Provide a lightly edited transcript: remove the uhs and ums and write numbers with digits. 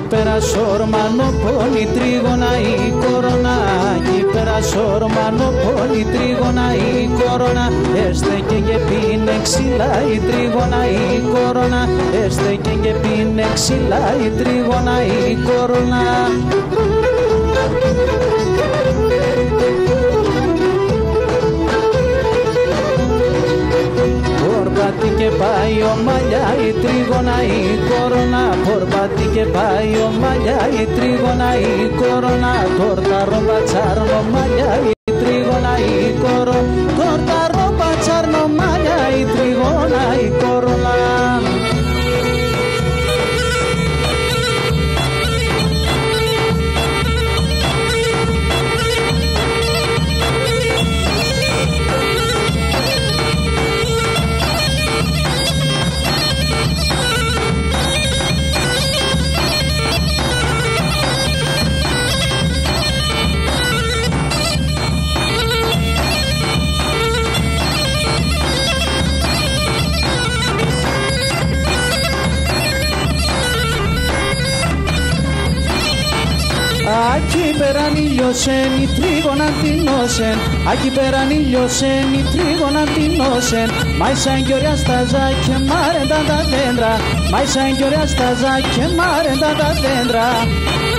πέρα σόρμανο πόλη τρίγωνα η κορώνα. Εκεί πέρα σόρμανο πόλη τρίγωνα η κορώνα. Έστεκε και πίνε ξυλά η τρίγωνα η κορώνα. Έστεκε και πίνε ξυλά η τρίγωνα η κορώνα. Πορπάτη και πάει ο μαλλιά η τρίγωνα η κορώνα. Πορπάτη και πάει ο μαλλιά η τρίγωνα η κορώνα. Τόρταρο πατσάρνο μαλλιά η τρίγωνα η κορώνα. Τόρταρο πατσάρνο μαλλιά η τρίγωνα η κορώνα. Aquí περαν ήλιωσεν η τρίγωνα τεινώσεν. Aquí περαν ήλιωσεν η τρίγωνα τεινώσεν. Μα σαν κι ωραία στάζα και μάρεντα τα δέντρα. Μα σαν κι ωραία στάζα και μάρεντα τα δέντρα.